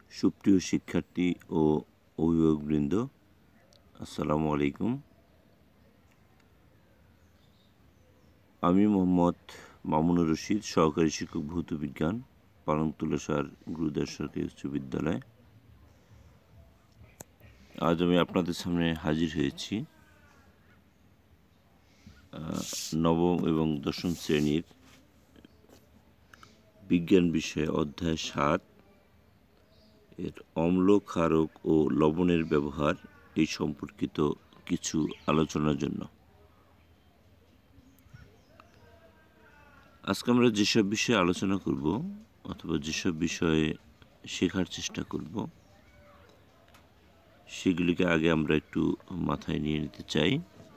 সুপ্রিয় শিক্ষার্থী ও অভিভাবকবৃন্দ, আসসালামু আলাইকুম। আমি মোহাম্মদ মামুনুর রশিদ, সহকারী শিক্ষক ভৌত বিজ্ঞান, পালংতুলাসার গুরুদাস সরকারি উচ্চ বিদ্যালয়। আজ আমি আপনাদের সামনে হাজির হয়েছি নবম এবং দশম শ্রেণীর বিজ্ঞান বিষয়ে অধ্যায় 7 এর অম্ল, ক্ষারক ও লবণের ব্যবহার এই সম্পর্কিত কিছু আলোচনার জন্য। আজকে আমরা যেসব বিষয়ে আলোচনা করব অথবা যেসব বিষয়ে শেখার চেষ্টা করব সেগুলিকে আগে আমরা একটু মাথায় নিয়ে নিতে চাই।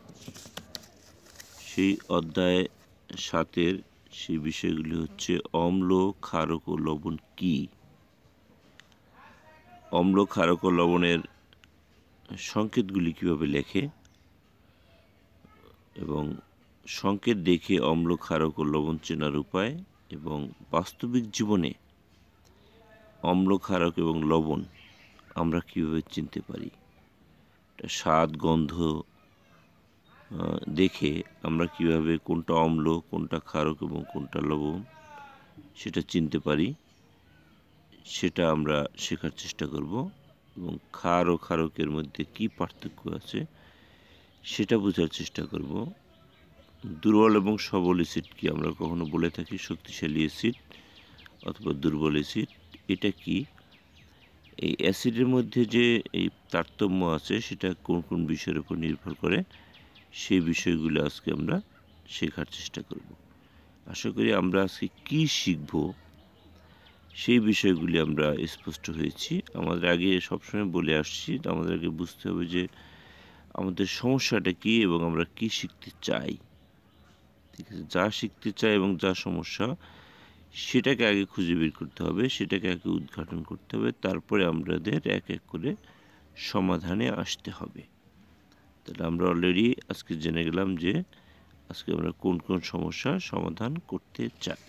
সেই অধ্যায় 7-এর সেই বিষয়গুলি হচ্ছে অম্ল, ক্ষারক ও লবণ কি, অম্ল, ক্ষারক ও লবণের সংকেতগুলি কিভাবে লেখে এবং সংকেত দেখে অম্ল, ক্ষারক ও লবণ চেনার উপায়, এবং বাস্তবিক জীবনে অম্ল, ক্ষারক এবং লবণ আমরা কিভাবে চিনতে পারি। স্বাদ, গন্ধ দেখে আমরা কিভাবে কোনটা অম্ল, কোনটা ক্ষারক এবং কোনটা লবণ সেটা চিনতে পারি, সেটা আমরা শেখার চেষ্টা করব। এবং ক্ষার ও ক্ষারকের মধ্যে কি পার্থক্য আছে সেটা বোঝার চেষ্টা করব। দুর্বল এবং সবল অ্যাসিড কি, আমরা কখনো বলে থাকি শক্তিশালী অ্যাসিড অথবা দুর্বল অ্যাসিড, এটা কি, এই অ্যাসিডের মধ্যে যে এই তারতম্য আছে সেটা কোন কোন বিষয়ের উপর নির্ভর করে, সেই বিষয়গুলো আজকে আমরা শেখার চেষ্টা করব। আশা করি আমরা আজকে কি শিখব সেই বিষয়গুলি আমরা স্পষ্ট হয়েছি। আমাদের আগে সবসময় বলে আসছি, আমাদের আগে বুঝতে হবে যে আমাদের সমস্যাটা কি এবং আমরা কি শিখতে চাই। ঠিক আছে, যা শিখতে চাই এবং যা সমস্যা সেটাকে আগে খুঁজে বের করতে হবে, সেটাকে আগে উদ্ঘাটন করতে হবে, তারপরে আমাদের এক এক করে সমাধানে আসতে হবে। তাহলে আমরা অলরেডি আজকে জেনে গেলাম যে আজকে আমরা কোন কোন সমস্যার সমাধান করতে চাই।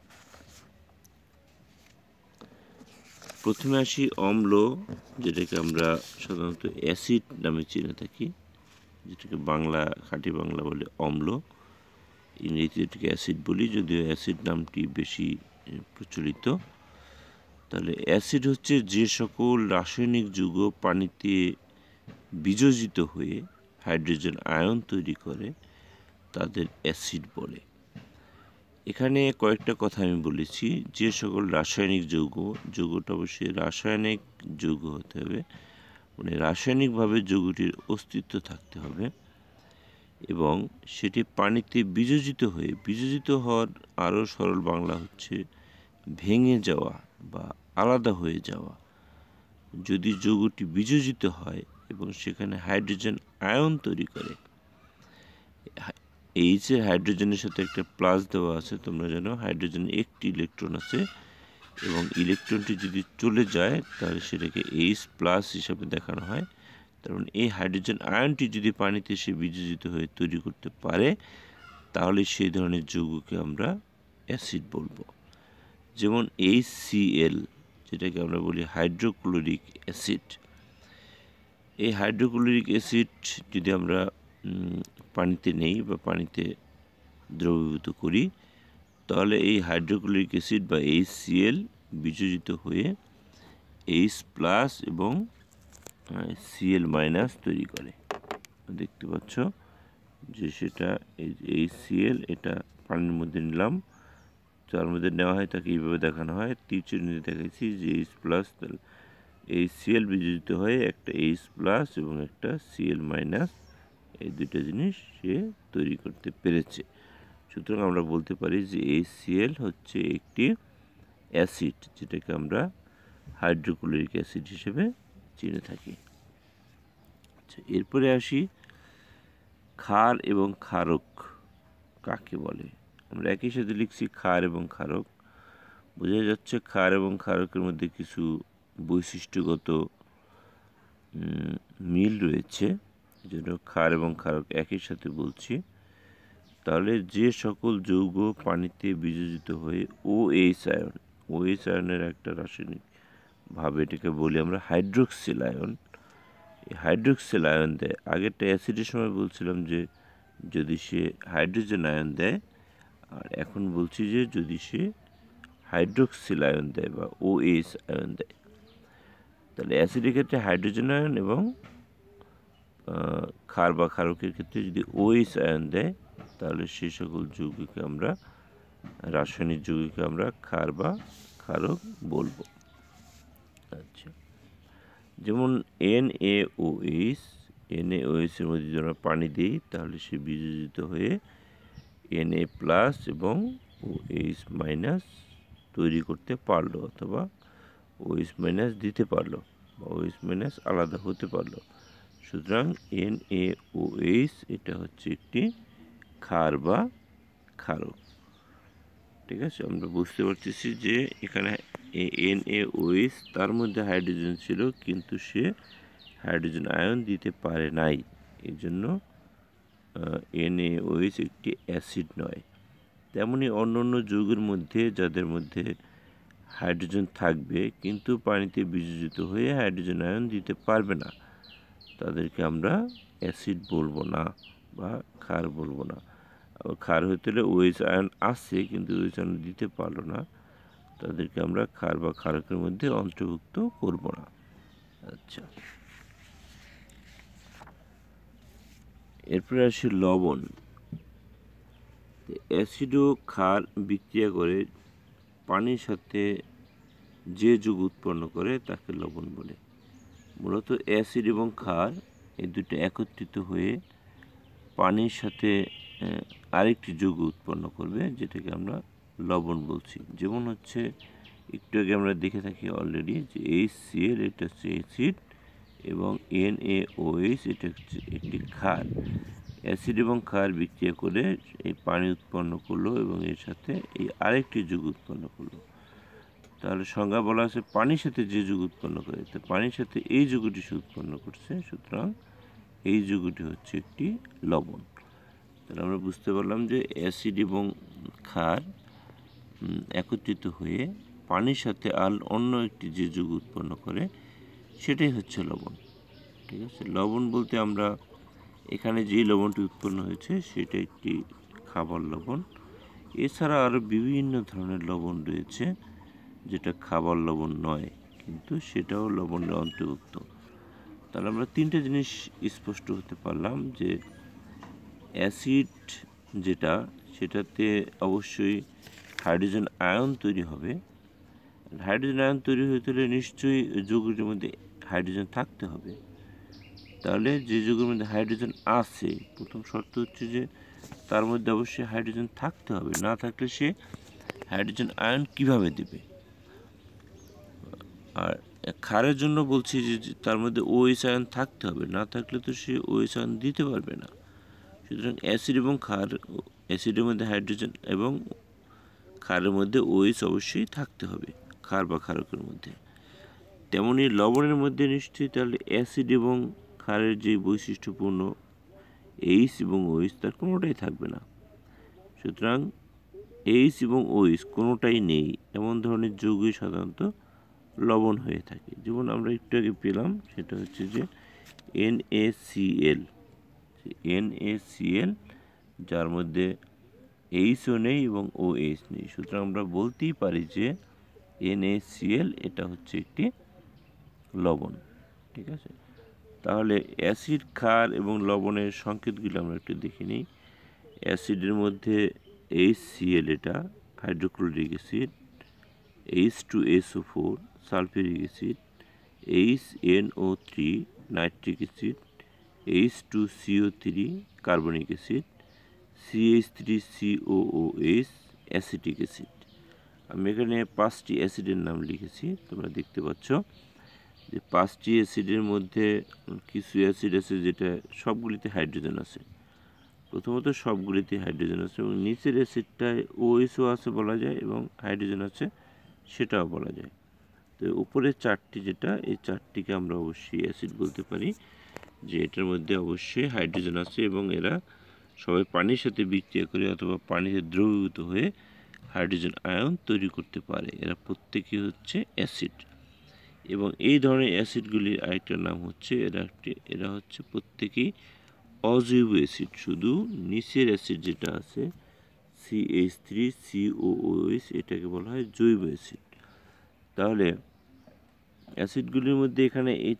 প্রথমে আসি অম্ল, যেটাকে আমরা সাধারণত অ্যাসিড নামে চিনে থাকি, যেটাকে বাংলা, খাঁটি বাংলা বলে অম্ল, ইংরেজিতে এটাকে অ্যাসিড বলি, যদিও অ্যাসিড নামটি বেশি প্রচলিত। তাহলে অ্যাসিড হচ্ছে যে সকল রাসায়নিক যৌগ পানিতে বিযোজিত হয়ে হাইড্রোজেন আয়ন তৈরি করে তাদের অ্যাসিড বলে। এখানে কয়েকটা কথা আমি বলেছি, যে সকল রাসায়নিক যৌগ, যৌগটা অবশ্যই রাসায়নিক যৌগ হতে হবে, মানে রাসায়নিকভাবে যৌগটির অস্তিত্ব থাকতে হবে এবং সেটি পানিতে বিযোজিত হয়ে, বিযোজিত হওয়ার আরও সরল বাংলা হচ্ছে ভেঙে যাওয়া বা আলাদা হয়ে যাওয়া। যদি যৌগটি বিযোজিত হয় এবং সেখানে হাইড্রোজেন আয়ন তৈরি করে, এইচের হাইড্রোজেনের সাথে একটা প্লাস দেওয়া আছে, তোমরা জানো হাইড্রোজেন একটি ইলেকট্রন আছে এবং ইলেকট্রনটি যদি চলে যায় তাহলে সেটাকে এইচ প্লাস হিসাবে দেখানো হয়। কারণ এই হাইড্রোজেন আয়নটি যদি পানিতে এসে বিযোজিত হয়ে তৈরি করতে পারে তাহলে সেই ধরনের যৌগকে আমরা অ্যাসিড বলবো। যেমন HCl, যেটাকে আমরা বলি হাইড্রোক্লোরিক অ্যাসিড। এই হাইড্রোক্লোরিক অ্যাসিড যদি আমরা পানিতে নেই বা পানিতে দ্রবীভূত করি তাহলে এই হাইড্রোক্লোরিক অ্যাসিড বা HCl বিযোজিত হয়ে H প্লাস এবং Cl মাইনাস তৈরি করে। দেখতে পাচ্ছ যে সেটা HCl, এটা পানির মধ্যে নিলাম, যার মধ্যে নেওয়া হয় তাকে এইভাবে দেখানো হয়, তীরচিহ্নিতে দেখাচ্ছি যে H প্লাস, তাহলে HCl বিযোজিত হয়ে একটা H প্লাস এবং একটা Cl মাইনাস, এই দুইটা জিনিস সে তৈরি করতে পেরেছে। সুতরাং আমরা বলতে পারি যে HCl হচ্ছে একটি অ্যাসিড, যেটাকে আমরা হাইড্রোক্লোরিক অ্যাসিড হিসেবে চিনে থাকি। আচ্ছা, এরপরে আসি ক্ষার এবং ক্ষারক কাকে বলে। আমরা একই সাথে লিখছি ক্ষার এবং ক্ষারক, বোঝা যাচ্ছে ক্ষার এবং ক্ষারকের মধ্যে কিছু বৈশিষ্ট্যগত মিল রয়েছে, যেন ক্ষার এবং ক্ষারক একই সাথে বলছি। তাহলে যে সকল যৌগ পানিতে বিযোজিত হয়ে OH আয়ন, OH আয়নের একটা রাসায়নিক ভাবে এটাকে বলি আমরা হাইড্রোক্সিল আয়ন। এই হাইড্রোক্সিল আয়ন দেয়। আগেরটা অ্যাসিডের সময় বলছিলাম যে যদি সে হাইড্রোজেন আয়ন দেয়, আর এখন বলছি যে যদি সে হাইড্রোক্সিল আয়ন দেয় বা OH আয়ন দেয়। তাহলে অ্যাসিডের ক্ষেত্রে হাইড্রোজেন আয়ন এবং ক্ষার বা ক্ষারকের ক্ষেত্রে যদি OH আয়ন দেয়, তাহলে সেই সকল যৌগকে আমরা রাসায়নিক যৌগকে আমরা ক্ষার বা ক্ষারক বলবো। আচ্ছা, যেমন NaOH, NaOH এর মধ্যে যদি আমরা পানি দিই তাহলে সে বিয়োজিত হয়ে Na+ এবং OH- তৈরি করতে পারলো, অথবা OH- দিতে পারলো, বা OH- আলাদা হতে পারলো। সুতরাং NaOH এটা হচ্ছে একটি ক্ষার বা ক্ষারক। ঠিক আছে, আমরা বুঝতে পারতেছি যে এখানে NaOH তার মধ্যে হাইড্রোজেন ছিল, কিন্তু সে হাইড্রোজেন আয়ন দিতে পারে নাই, এই জন্য NaOH একটি অ্যাসিড নয়। তেমনি অন্য অন্য যৌগের মধ্যে যাদের মধ্যে হাইড্রোজেন থাকবে কিন্তু পানিতে বিয়োজিত হয়ে হাইড্রোজেন আয়ন দিতে পারবে না, তাদেরকে আমরা অ্যাসিড বলবো না বা ক্ষার বলবো না। ক্ষার হতে হলে OH আয়ন আসছে কিন্তু OH আয়ন দিতে পারলো না, তাদেরকে আমরা ক্ষার বা ক্ষারকের মধ্যে অন্তর্ভুক্ত করব না। আচ্ছা, এরপরে আসি লবণ। অ্যাসিড ও ক্ষার বিক্রিয়া করে পানির সাথে যে যৌগ উৎপন্ন করে তাকে লবণ বলে। মূলত অ্যাসিড এবং ক্ষার এই দুটো একত্রিত হয়ে পানির সাথে আরেকটি যৌগ উৎপন্ন করবে, যেটাকে আমরা লবণ বলছি। যেমন হচ্ছে একটু আগে আমরা দেখে থাকি অলরেডি যে HCl এটা হচ্ছে অ্যাসিড এবং NaOH এটা হচ্ছে একটি ক্ষার। অ্যাসিড এবং ক্ষার বিক্রিয়া করে এই পানি উৎপন্ন করলো এবং এর সাথে এই আরেকটি যৌগ উৎপন্ন করলো। তাহলে সংজ্ঞা বলা আছে পানির সাথে যে যৌগ উৎপন্ন করে, তো পানির সাথে এই যৌগটি সে উৎপন্ন করছে, সুতরাং এই যৌগটি হচ্ছে একটি লবণ। তাহলে আমরা বুঝতে পারলাম যে অ্যাসিড এবং ক্ষার একত্রিত হয়ে পানির সাথে অন্য একটি যে যৌগ উৎপন্ন করে সেটাই হচ্ছে লবণ। ঠিক আছে, লবণ বলতে আমরা এখানে যে লবণটি উৎপন্ন হয়েছে সেটা একটি খাবার লবণ। এছাড়া আরও বিভিন্ন ধরনের লবণ রয়েছে যেটা খাবার লবণ নয়, কিন্তু সেটাও লবণের অন্তর্ভুক্ত। তাহলে আমরা তিনটে জিনিস স্পষ্ট হতে পারলাম যে অ্যাসিড যেটা, সেটাতে অবশ্যই হাইড্রোজেন আয়ন তৈরি হবে। হাইড্রোজেন আয়ন তৈরি হতে হলে নিশ্চয়ই যৌগটির মধ্যে হাইড্রোজেন থাকতে হবে। তাহলে যে যৌগের মধ্যে হাইড্রোজেন আছে, প্রথম শর্ত হচ্ছে যে তার মধ্যে অবশ্যই হাইড্রোজেন থাকতে হবে, না থাকলে সে হাইড্রোজেন আয়ন কিভাবে দেবে। আর ক্ষারের জন্য বলছি যে তার মধ্যে OH আয়ন থাকতে হবে, না থাকলে তো সে OH আয়ন দিতে পারবে না। সুতরাং অ্যাসিড এবং ক্ষার, অ্যাসিডের মধ্যে হাইড্রোজেন এবং ক্ষারের মধ্যে OH অবশ্যই থাকতে হবে, ক্ষার বা ক্ষারকের মধ্যে। তেমনি লবণের মধ্যে নিশ্চয়ই তাহলে অ্যাসিড এবং ক্ষারের যে বৈশিষ্ট্যপূর্ণ H এবং OH তার কোনোটাই থাকবে না। সুতরাং H এবং OH কোনোটাই নেই এমন ধরনের যৌগই সাধারণত লবণ হয়ে থাকে। যেমন আমরা একটু আগে পেলাম, সেটা হচ্ছে যে NaCl, যার মধ্যে Hও নেই এবং OH নেই। সুতরাং আমরা বলতেই পারি যে NaCl এটা হচ্ছে একটি লবণ। ঠিক আছে, তাহলে অ্যাসিড, ক্ষার এবং লবণের সংকেতগুলো আমরা একটু দেখে নিই। অ্যাসিডের মধ্যে HCl এটা hydrochloric acid, H2SO4 sulphuric acid, HNO3 nitric acid, H2CO3 carbonic acid, CH3COOH acetic acid. আমি এখানে 5টি অ্যাসিডের নাম লিখেছি, তোমরা দেখতে পাচ্ছ যে 5টি অ্যাসিডের মধ্যে কিছু অ্যাসিড আছে যেটা সবগুলিতে হাইড্রোজেন আছে। প্রথমত সবগুলিতে হাইড্রোজেন আছে এবং নিচের অ্যাসিডটায় OHও আছে বলা যায় এবং হাইড্রোজেন আছে সেটাও বলা যায়। তো উপরের 4টি যেটা, এই 4টিকে আমরা অবশ্যই অ্যাসিড বলতে পারি, যে এটার মধ্যে অবশ্যই হাইড্রোজেন আছে এবং এরা সবাই পানির সাথে বিক্রিয়া করে অথবা পানিতে দ্রবীভূত হয়ে হাইড্রোজেন আয়ন তৈরি করতে পারে। এরা প্রত্যেকেই হচ্ছে অ্যাসিড। এবং এই ধরনের অ্যাসিডগুলির আরেকটা নাম হচ্ছে এরা হচ্ছে প্রত্যেকেই অজৈব অ্যাসিড। শুধু নিচের অ্যাসিড যেটা আছে CH3COOH এটাকে বলা হয় জৈব অ্যাসিড। তাহলে অ্যাসিডগুলির মধ্যে এখানে এই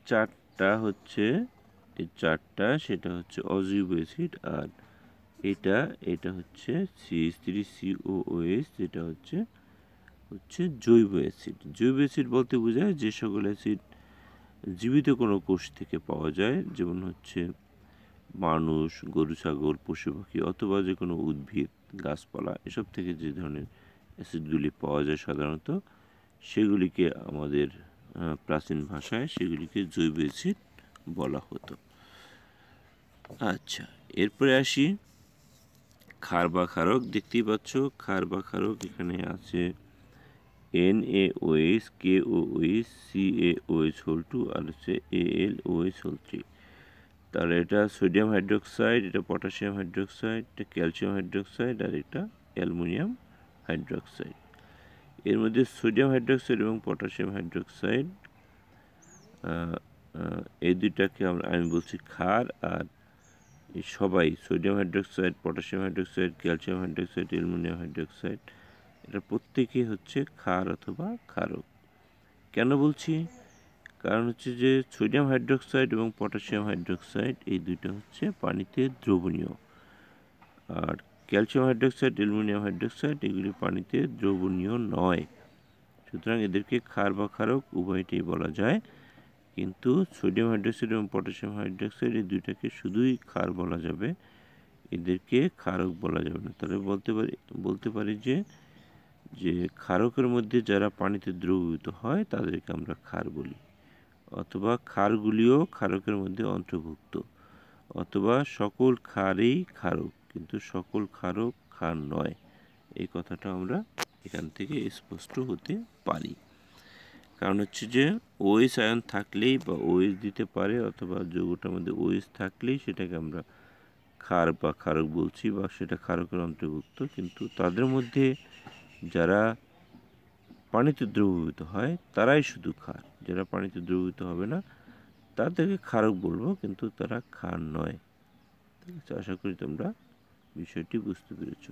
চারটা সেটা হচ্ছে অজৈব অ্যাসিড, আর এটা হচ্ছে CH3COOH যেটা হচ্ছে জৈব অ্যাসিড। জৈব অ্যাসিড বলতে বোঝায় যে সকল অ্যাসিড জীবিত কোনো কোষ থেকে পাওয়া যায়, যেমন হচ্ছে মানুষ, গরু, ছাগল, পশু পাখি অথবা যে কোনো উদ্ভিদ, গাছপালা এসব থেকে যে ধরনের অ্যাসিডগুলি পাওয়া যায় সাধারণত সেগুলিকে আমাদের প্রাচীন ভাষায় সেগুলিকে জৈব অ্যাসিড বলা হতো। আচ্ছা, এরপরে আসি ক্ষার বা ক্ষারক। দেখতেই পাচ্ছ ক্ষার বা ক্ষারক এখানে আছে NaOH, KOOH, CaOH2 আর হচ্ছে AlOH3। তাহলে এটা সোডিয়াম হাইড্রোক্সাইড, এটা পটাশিয়াম হাইড্রোক্সাইড, এটা ক্যালসিয়াম হাইড্রোক্সাইড আর এটা অ্যালুমিনিয়াম হাইড্রোক্সাইড। এর মধ্যে সোডিয়াম হাইড্রোক্সাইড এবং পটাশিয়াম হাইড্রোক্সাইড এই দুইটাকে আমি বলছি ক্ষার, আর এই সবাই sodium hydroxide, potassium hydroxide, calcium hydroxide, aluminium hydroxide এটা প্রত্যেকেই হচ্ছে ক্ষার অথবা ক্ষারক। কেন বলছি? কারণ হচ্ছে যে সোডিয়াম হাইড্রোক্সাইড এবং পটাশিয়াম হাইড্রোক্সাইড এই দুইটা হচ্ছে পানিতে দ্রবণীয়, আর ক্যালসিয়াম হাইড্রোক্সাইড, অ্যালুমিনিয়াম হাইড্রোক্সাইড এগুলি পানিতে দ্রবণীয় নয়। সুতরাং এদেরকে ক্ষার বা ক্ষারক উভয়টাই বলা যায়, কিন্তু সোডিয়াম হাইড্রোক্সাইড এবং পটাশিয়াম হাইড্রোক্সাইড এই দুইটাকে শুধুই ক্ষার বলা যাবে, এদেরকে ক্ষারক বলা যাবে না। তাহলে বলতে পারি যে ক্ষারকের মধ্যে যারা পানিতে দ্রবীভূত হয় তাদেরকে আমরা ক্ষার বলি, অথবা ক্ষারগুলিও ক্ষারকের মধ্যে অন্তর্ভুক্ত, অথবা সকল ক্ষারই ক্ষারক কিন্তু সকল ক্ষারক ক্ষার নয়। এই কথাটা আমরা এখান থেকে স্পষ্ট হতে পারি। কারণ হচ্ছে যে OH আয়ন থাকলেই বা OH দিতে পারে, অথবা যৌগটার মধ্যে OH থাকলেই সেটাকে আমরা ক্ষার বা ক্ষারক বলছি, বা সেটা ক্ষারকের অন্তর্ভুক্ত। কিন্তু তাদের মধ্যে যারা পানিতে দ্রবীভূত হয় তারাই শুধু ক্ষার, যারা পানিতে দ্রবীভূত হবে না তাদেরকে ক্ষারক বলবো, কিন্তু তারা ক্ষার নয়। ঠিক আছে, আশা করি তোমরা বিষয়টি বুঝতে পেরেছ।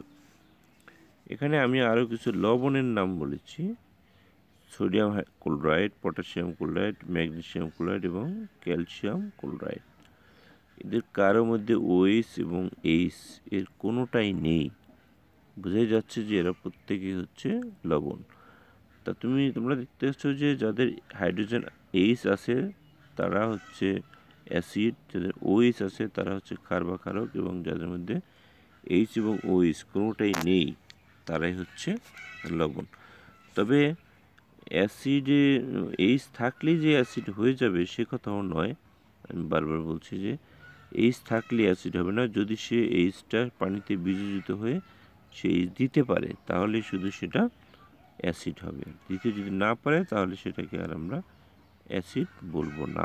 এখানে আমি আরও কিছু লবণের নাম বলেছি: sodium chloride, potassium chloride, magnesium chloride এবং ক্যালসিয়াম ক্লোরাইড। এদের কারোর মধ্যে OH এবং H এর কোনোটাই নেই, বোঝাই যাচ্ছে যে এরা প্রত্যেকেই হচ্ছে লবণ। তা তোমরা দেখতে পাচ্ছ যে যাদের হাইড্রোজেন H আছে তারা হচ্ছে অ্যাসিড, যাদের OH আছে তারা হচ্ছে ক্ষার বা ক্ষারক, এবং যাদের মধ্যে H এবং OH কোনোটাই নেই তারাই হচ্ছে লবণ। তবে অ্যাসিডে H থাকলেই যে অ্যাসিড হয়ে যাবে সে কথাও নয়। আমি বারবার বলছি যে H থাকলে অ্যাসিড হবে না, যদি সে Hটা পানিতে বিয়োজিত হয়ে সে H দিতে পারে তাহলে শুধু সেটা অ্যাসিড হবে। দিতে যদি না পারে তাহলে সেটাকে আর আমরা অ্যাসিড বলবো না।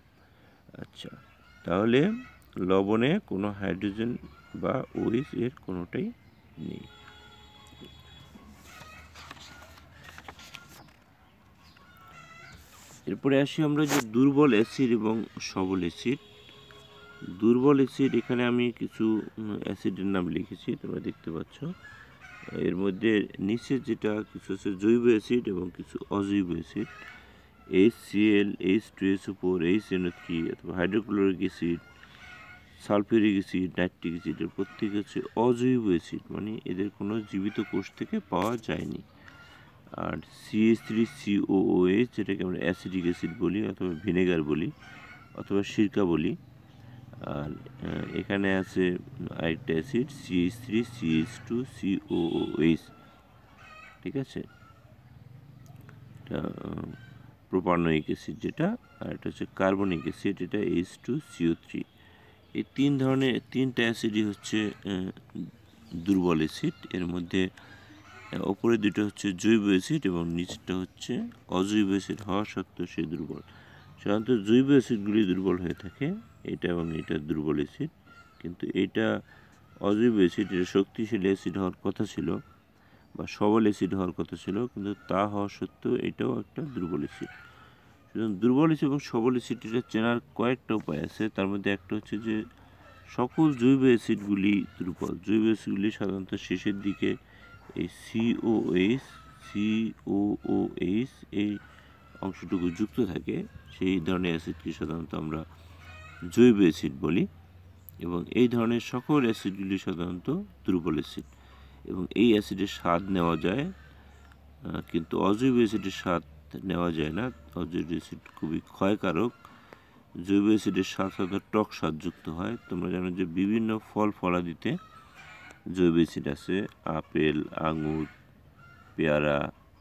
আচ্ছা, তাহলে লবণে কোনো হাইড্রোজেন বা OH এর কোনোটাই নেই। এরপরে আসি আমরা যে দুর্বল অ্যাসিড এবং সবল অ্যাসিড। দুর্বল অ্যাসিড, এখানে আমি কিছু অ্যাসিডের নাম লিখেছি, তোমরা দেখতে পাচ্ছ। এর মধ্যে নিচে যেটা কিছু আছে জৈব অ্যাসিড এবং কিছু অজৈব অ্যাসিড। HCl, H2SO4, HNO3 অথবা hydrochloric acid, sulphuric acid, nitric acid এর প্রত্যেকে হচ্ছে অজৈব অ্যাসিড, মানে এদের কোনো জীবিত কোষ থেকে পাওয়া যায়নি। আর CH3COOH যেটাকে আমরা অ্যাসিডিক অ্যাসিড বলি, অথবা ভিনেগার বলি, অথবা সিরকা বলি। আর এখানে আছে আরেকটা অ্যাসিড CH3CH2COOH, ঠিক আছে, এটা প্রোপানোয়িক অ্যাসিড যেটা, আর এটা হচ্ছে কার্বনিক অ্যাসিড, এটা H2CO3। এই তিনটা অ্যাসিডই হচ্ছে দুর্বল অ্যাসিড। এর মধ্যে ওপরে দুটো হচ্ছে জৈব অ্যাসিড এবং নিচেরটা হচ্ছে অজৈব অ্যাসিড হওয়া সত্ত্বেও সে দুর্বল। সাধারণত জৈব অ্যাসিডগুলি দুর্বল হয়ে থাকে, এটা এবং এটা দুর্বল অ্যাসিড, কিন্তু এটা অজৈব অ্যাসিড, এটা শক্তিশালী অ্যাসিড হওয়ার কথা ছিল বা সবল অ্যাসিড হওয়ার কথা ছিল, কিন্তু তা হওয়া সত্ত্বেও এটাও একটা দুর্বল অ্যাসিড। দুর্বল অ্যাসিড এবং সবল অ্যাসিড এটা চেনার কয়েকটা উপায় আছে। তার মধ্যে একটা হচ্ছে যে সকল জৈব অ্যাসিডগুলি দুর্বল। জৈব অ্যাসিডগুলি সাধারণত শেষের দিকে এই সিওএইচ এই অংশটুকু যুক্ত থাকে, সেই ধরনের অ্যাসিডকে সাধারণত আমরা জৈব অ্যাসিড বলি। এবং এই ধরনের সকল অ্যাসিডগুলি সাধারণত দুর্বল অ্যাসিড এবং এই অ্যাসিডের স্বাদ নেওয়া যায়, কিন্তু অজৈব অ্যাসিডের স্বাদ নেওয়া যায় না। অজৈব অ্যাসিড খুবই ক্ষয়কারক। জৈব অ্যাসিডের স্বাদ সাধারণত টক স্বাদযুক্ত হয়। তোমরা জানো যে বিভিন্ন ফল ফলাদিতে জৈব অ্যাসিড আছে, আপেল, আঙুর, পেয়ারা,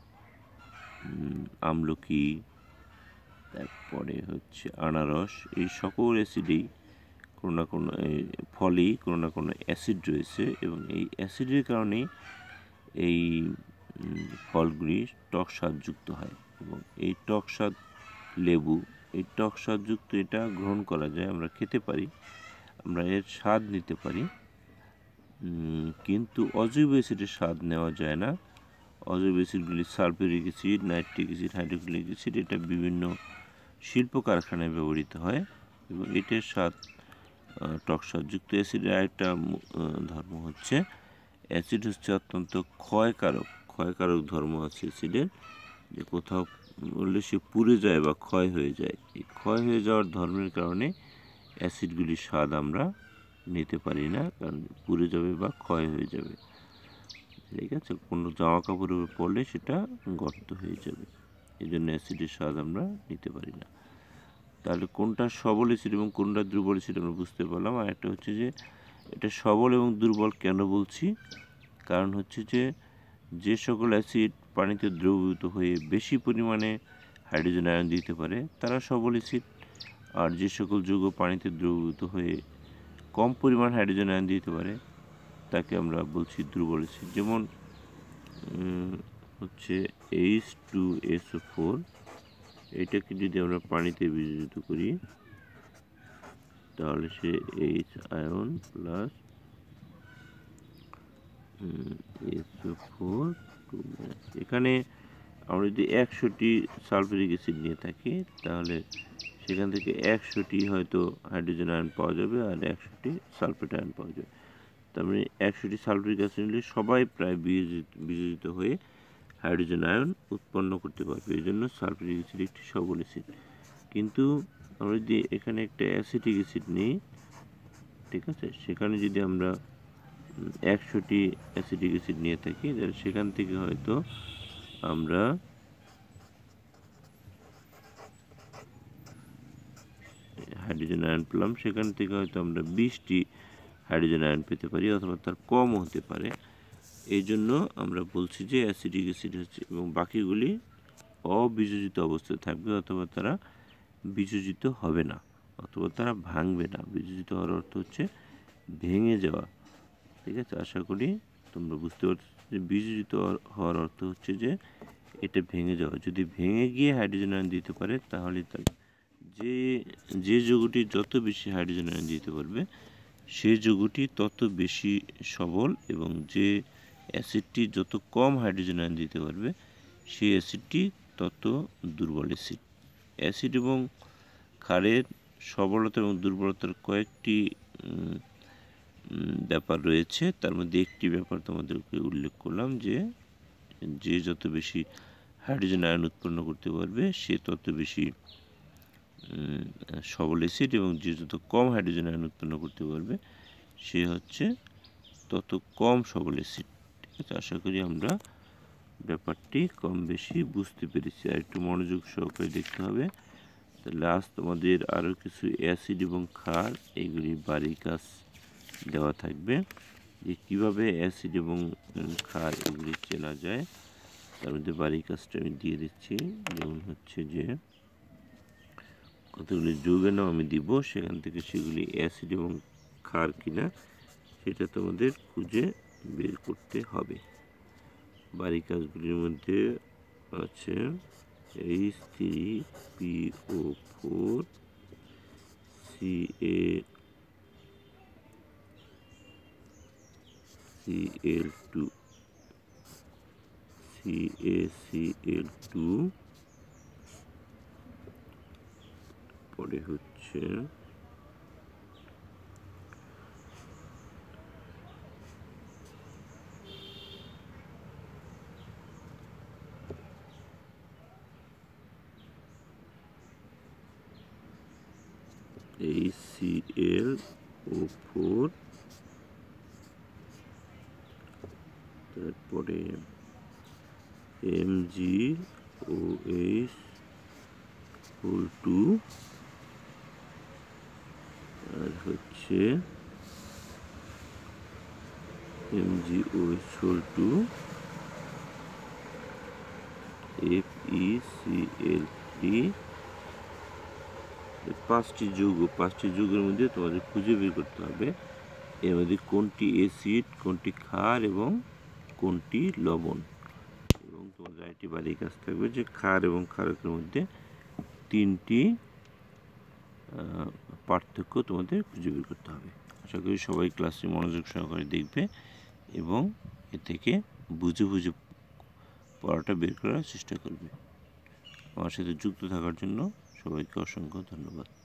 আমলকি, তারপরে হচ্ছে আনারস, এই সকল অ্যাসিডেই কোনো না কোনো ফলেই কোনো না কোনো অ্যাসিড রয়েছে এবং এই অ্যাসিডের কারণেই এই ফলগুলি টক স্বাদযুক্ত হয়। এবং এই টক স্বাদ লেবু, এই টক স্বাদযুক্ত এটা গ্রহণ করা যায়, আমরা খেতে পারি, আমরা এর স্বাদ নিতে পারি, কিন্তু অজৈব অ্যাসিডের স্বাদ নেওয়া যায় না। অজৈব অ্যাসিডগুলি sulphuric acid, nitric acid, hydrochloric acid, এটা বিভিন্ন শিল্প কারখানায় ব্যবহৃত হয় এবং এটার স্বাদ টক স্বাদযুক্ত। অ্যাসিডের আরেকটা ধর্ম হচ্ছে অ্যাসিড হচ্ছে অত্যন্ত ক্ষয়কারক ধর্ম আছে অ্যাসিডের, যে কোথাও বললে সে পুড়ে যায় বা ক্ষয় হয়ে যায়। এই ক্ষয় হয়ে যাওয়ার ধর্মের কারণে অ্যাসিডগুলির স্বাদ আমরা নিতে পারি না, কারণ পুড়ে যাবে বা ক্ষয় হয়ে যাবে। ঠিক আছে, কোনো জামা কাপড়ের উপর পড়লে সেটা গর্ত হয়ে যাবে, এই জন্য অ্যাসিডের স্বাদ আমরা নিতে পারি না। তাহলে কোনটা সবল অ্যাসিড এবং কোনটা দুর্বল অ্যাসিড আমরা বুঝতে পারলাম। আর একটা হচ্ছে যে এটা সবল এবং দুর্বল কেন বলছি, কারণ হচ্ছে যে সকল অ্যাসিড পানিতে দ্রবীভূত হয়ে বেশি পরিমাণে হাইড্রোজেন আয়ন দিতে পারে তারা সবল অ্যাসিড, আর যে সকল যৌগ পানিতে দ্রবীভূত হয়ে কম পরিমাণ হাইড্রোজেন আয়ন দিতে পারে তাকে আমরা বলছি দুর্বল অ্যাসিড। যেমন হচ্ছে H2SO4, এটাকে যদি আমরা পানিতে বিয়োজিত করি তাহলে সে H আয়ন প্লাস SO4, এখানে আমরা যদি 100টি সালফিউরিক অ্যাসিড নিয়ে থাকি তাহলে সেখান থেকে 100টি হয়তো হাইড্রোজেন আয়ন পাওয়া যাবে আর 100টি সালফেট আয়ন পাওয়া যাবে। তার মানে 100টি সালফিউরিক অ্যাসিড নিলে সবাই প্রায় বিয়োজিত হয়ে হাইড্রোজেন আয়ন উৎপন্ন করতে পারবে, এই জন্য সালফিউরিক অ্যাসিড একটি সবল অ্যাসিড। কিন্তু আমরা যদি এখানে একটা অ্যাসিটিক অ্যাসিড নিই, ঠিক আছে, সেখানে যদি আমরা 100টি অ্যাসিটিক অ্যাসিড নিয়ে থাকি তাহলে সেখান থেকে হয়তো আমরা হাইড্রোজেন আয়ন পেলাম, সেখান থেকে হয়তো আমরা 20টি হাইড্রোজেন আয়ন পেতে পারি অথবা তার কমও হতে পারে। এই জন্য আমরা বলছি যে অ্যাসিটিক অ্যাসিড হচ্ছে এবং বাকিগুলি অবিযোজিত অবস্থায় থাকবে অথবা তারা বিযোজিত হবে না অথবা তারা ভাঙবে না। বিযোজিত হওয়ার অর্থ হচ্ছে ভেঙে যাওয়া। ঠিক আছে, আশা করি তোমরা বুঝতে পারছো যে বিযোজিত হওয়ার অর্থ হচ্ছে যে এটা ভেঙে যাওয়া। যদি ভেঙে গিয়ে হাইড্রোজেন আয়ন দিতে পারে তাহলে তার যে যৌগটি যত বেশি হাইড্রোজেন আয়ন দিতে পারবে সেই যৌগটি তত বেশি সবল এবং যে অ্যাসিডটি যত কম হাইড্রোজেন আয়ন দিতে পারবে সেই অ্যাসিডটি তত দুর্বল অ্যাসিড। অ্যাসিড এবং ক্ষারের সবলতা এবং দুর্বলতার কয়েকটি ব্যাপার রয়েছে, তার মধ্যে একটি ব্যাপার তোমাদেরকে উল্লেখ করলাম যে যত বেশি হাইড্রোজেন আয়ন উৎপন্ন করতে পারবে সে তত বেশি সবল অ্যাসিড এবং যে যত কম হাইড্রোজেন আয়ন উৎপন্ন করতে পারবে সে হচ্ছে তত কম সবল অ্যাসিড। ঠিক আছে, আশা করি আমরা ব্যাপারটি কম বেশি বুঝতে পেরেছি। আর একটু মনোযোগ সহকারে দেখতে হবে। তাহলে আজ তোমাদের আরও কিছু অ্যাসিড এবং ক্ষার এগুলি বাড়ির কাজ দেওয়া থাকবে, যে কীভাবে অ্যাসিড এবং ক্ষার এগুলি চেনা যায়। তার মধ্যে বাড়ির কাজটা আমি দিয়ে দিচ্ছি। যেমন হচ্ছে যে কতগুলি যৌগের নাম আমি দিব, সেখান থেকে সেগুলি অ্যাসিড এবং ক্ষার কিনা সেটা তোমাদের খুঁজে বের করতে হবে। বাড়ির কাজগুলির মধ্যে আছে H3PO4 CaCl2 CaCl2 তারপরে হচ্ছে HClO4, তারপরে MgOH2, আর হচ্ছে MgOH2 FeCl3। পাঁচটি যৌগের মধ্যে তোমাদের খুঁজে বের করতে হবে এর মধ্যে কোনটি অ্যাসিড, কোনটি ক্ষার এবং কোনটি লবণ। এবং তোমাদের আরেকটি বাড়ির কাজ থাকবে যে ক্ষার এবং ক্ষারকের মধ্যে তিনটি পার্থক্য তোমাদের খুঁজে বের করতে হবে। আশা করি সবাই ক্লাসটি মনোযোগ সহকারে দেখবে এবং এ থেকে বুঝে পড়াটা বের করার চেষ্টা করবে। আমার সাথে যুক্ত থাকার জন্য সবাইকে অসংখ্য ধন্যবাদ।